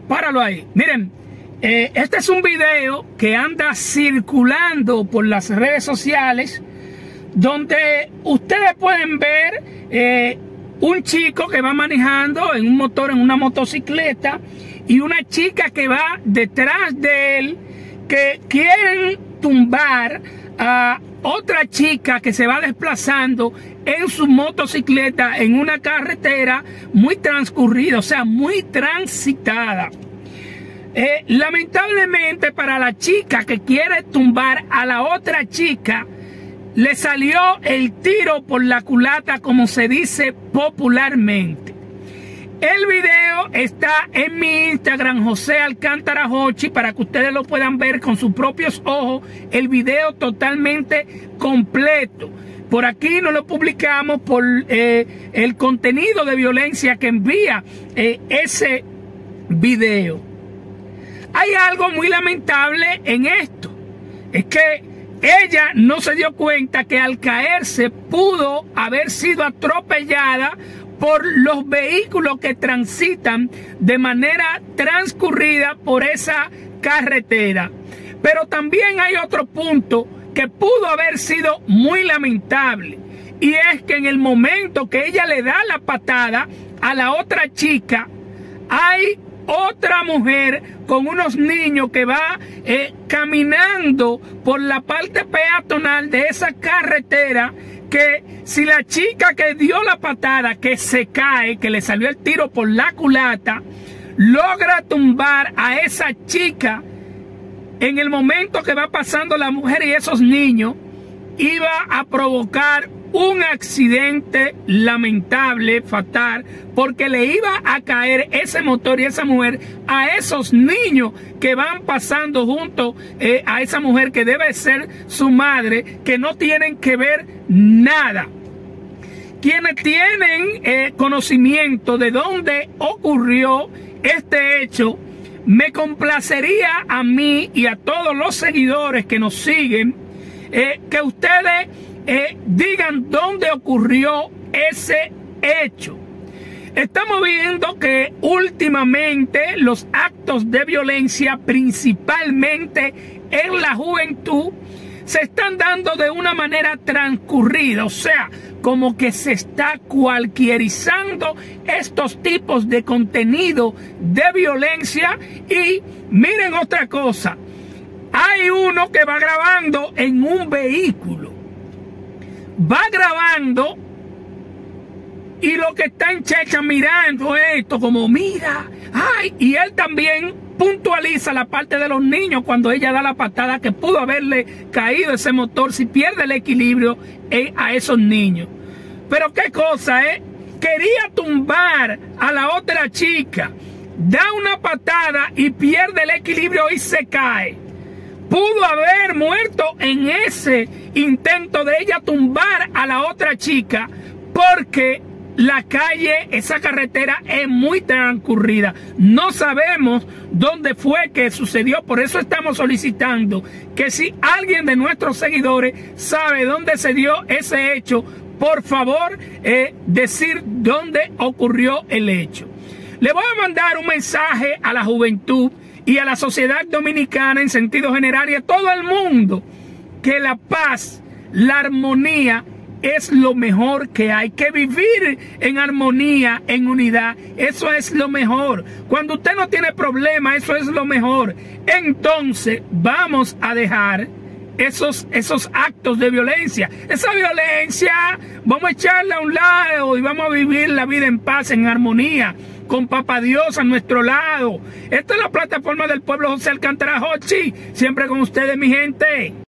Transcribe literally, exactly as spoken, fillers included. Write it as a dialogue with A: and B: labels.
A: páralo ahí. Miren, eh, este es un video que anda circulando por las redes sociales, donde ustedes pueden ver eh, un chico que va manejando en un motor, en una motocicleta, y una chica que va detrás de él, que quieren tumbar a otra chica que se va desplazando en su motocicleta en una carretera muy transcurrida, o sea, muy transitada. Eh, lamentablemente para la chica que quiere tumbar a la otra chica, le salió el tiro por la culata, como se dice popularmente. El video está en mi Instagram, José Alcántara Hochi, para que ustedes lo puedan ver con sus propios ojos, el video totalmente completo. Por aquí no lo publicamos por eh, el contenido de violencia que envía eh, ese video. Hay algo muy lamentable en esto, es que ella no se dio cuenta que al caerse pudo haber sido atropellada por los vehículos que transitan de manera transcurrida por esa carretera. Pero también hay otro punto que pudo haber sido muy lamentable, y es que en el momento que ella le da la patada a la otra chica, hay otra mujer con unos niños que va eh, caminando por la parte peatonal de esa carretera, que si la chica que dio la patada, que se cae, que le salió el tiro por la culata, logra tumbar a esa chica, en el momento que va pasando la mujer y esos niños, iba a provocar un accidente lamentable, fatal, porque le iba a caer ese motor y esa mujer a esos niños que van pasando junto eh, a esa mujer que debe ser su madre, que no tienen que ver nada. Quienes tienen eh, conocimiento de dónde ocurrió este hecho, me complacería a mí y a todos los seguidores que nos siguen, eh, que ustedes Eh, digan dónde ocurrió ese hecho. Estamos viendo que últimamente los actos de violencia, principalmente en la juventud, se están dando de una manera transcurrida, o sea, como que se está cualquierizando estos tipos de contenido de violencia. Y miren otra cosa, hay uno que va grabando en un vehículo, va grabando, y lo que está en Checha mirando esto como mira, ay, y él también puntualiza la parte de los niños cuando ella da la patada, que pudo haberle caído ese motor si pierde el equilibrio eh, a esos niños. Pero qué cosa, eh, quería tumbar a la otra chica, da una patada y pierde el equilibrio y se cae. Pudo haber muerto en ese intento de ella tumbar a la otra chica, porque la calle, esa carretera es muy transcurrida. No sabemos dónde fue que sucedió. Por eso estamos solicitando que si alguien de nuestros seguidores sabe dónde se dio ese hecho, por favor, eh, decir dónde ocurrió el hecho. Le voy a mandar un mensaje a la juventud y a la sociedad dominicana en sentido general, y a todo el mundo, que la paz, la armonía es lo mejor que hay, que vivir en armonía, en unidad, eso es lo mejor. Cuando usted no tiene problema, eso es lo mejor. Entonces vamos a dejar esos, esos actos de violencia, esa violencia, vamos a echarla a un lado y vamos a vivir la vida en paz, en armonía, con Papá Dios a nuestro lado. Esta es la plataforma del pueblo, José Alcántara Hochi, siempre con ustedes, mi gente.